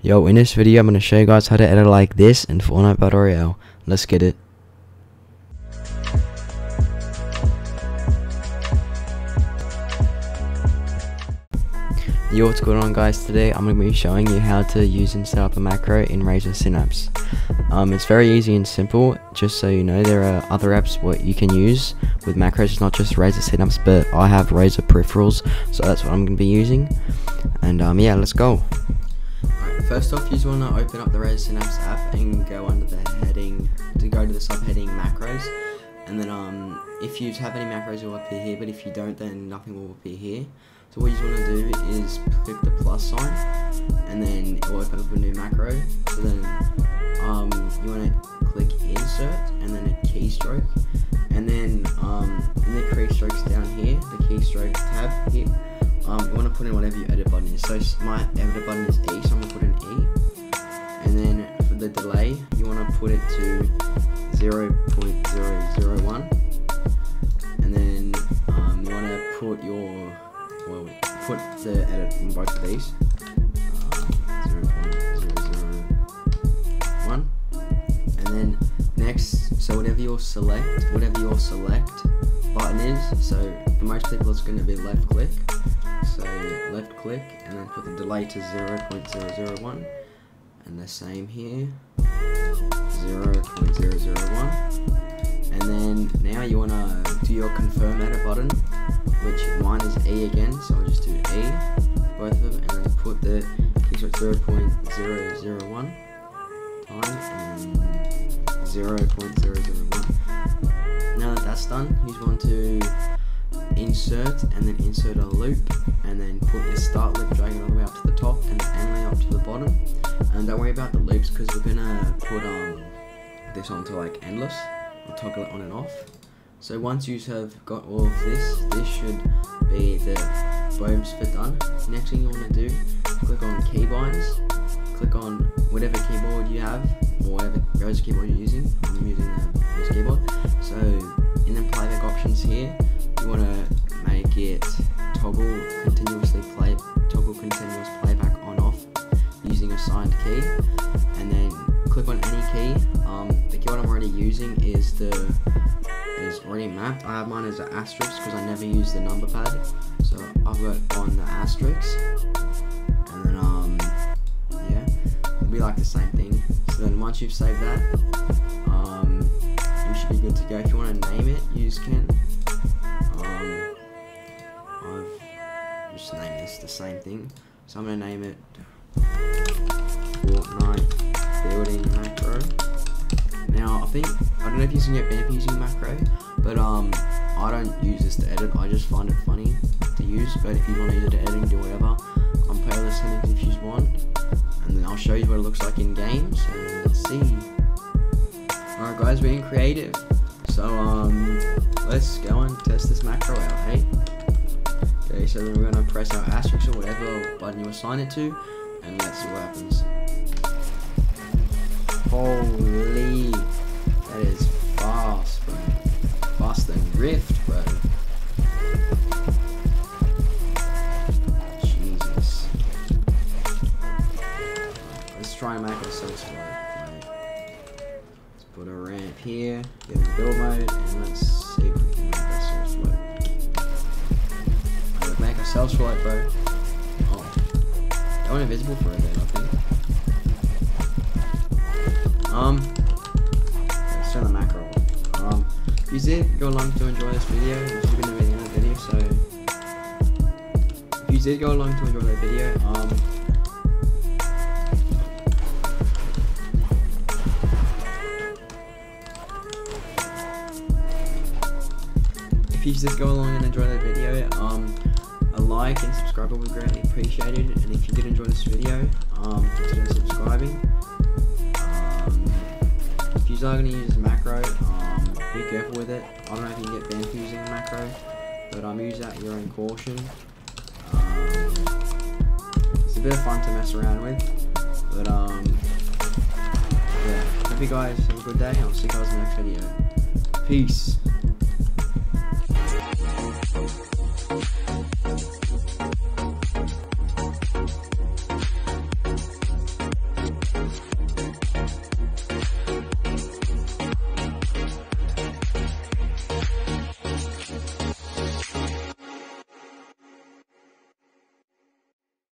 Yo, in this video I'm going to show you guys how to edit like this in Fortnite Battle Royale. Let's get it. Yo, what's going on guys? Today I'm going to be showing you how to use and set up a macro in Razer Synapse. It's very easy and simple. Just so you know, there are other apps what you can use with macros. It's not just Razer Synapse, but I have Razer peripherals, so that's what I'm going to be using. And yeah, let's go. Alright, first off, you just want to open up the Razer Synapse app and go under the heading, to go to the subheading macros. And then if you have any macros, it will appear here, but if you don't, then nothing will appear here. So what you just want to do is click the plus sign, and then it will open up a new macro. So then you want to click insert, and then a keystroke, and then in the keystrokes down here, the keystroke tab here, you want to put in whatever your edit button is. So my edit button is E, so I'm going to put in E. And then for the delay, you want to put it to 0.001. And then you want to put your, put the edit on both of these. 0.001. And then next, so whatever your select button is, so for most people it's going to be left click. So left click and then put the delay to 0.001, and the same here, 0.001. And then now you want to do your confirm edit button, which mine is E again, so I'll just do E, both of them, and then put the keystroke 0.001 time and 0.001. Now that that's done, you just want to insert and then insert a loop, and then put your start loop, drag it all the way up to the top and the end way up to the bottom. And don't worry about the loops, because we're gonna put this onto like endless. We'll toggle it on and off. So once you have got all of this should be the bones for done. Next thing you want to do, click on keybinds, click on whatever keyboard you have or whatever Razer keyboard you're using. I'm using this keyboard. So in the playback options here, you want to make it toggle continuous playback on off using assigned key, and then click on any key. The keyboard I'm already using is already mapped. I have mine as an asterisk because I never use the number pad, so I've got on the asterisk, and then yeah, it'll be like the same thing. So then once you've saved that, you should be good to go. If you want to name it, you just can. I've just named this the same thing, so I'm gonna name it Fortnite building macro. Now I don't know if you can get banned for using macro, but I don't use this to edit. I just find it funny to use. But if you want to use it to edit and do whatever, playlist settings if you want, and then I'll show you what it looks like in game. So let's see. Alright guys, we're in creative, so let's go and test this macro out, hey? Okay, so then we're gonna press our asterisk or whatever button you assign it to, and let's see what happens. Holy, that is fast, bro. Faster than Rift, bro. Jesus. Let's try and make it so slow. Let's put a ramp here, get in build mode, and let's see if we can make ourselves float. Let's make ourselves float, bro. Oh, that went invisible for a bit, I think. Let's turn the macro on. If you did go along to enjoy this video, this is going to be the end of the video, so if you did go along to enjoy that video, a like and subscribe would be greatly appreciated. And if you did enjoy this video, consider subscribing. If you are going to use this macro, be careful with it. I don't know if you can get banned for using a macro, but use that at your own caution. It's a bit of fun to mess around with, but yeah. Hope you guys have a good day. I'll see you guys in the next video. Peace.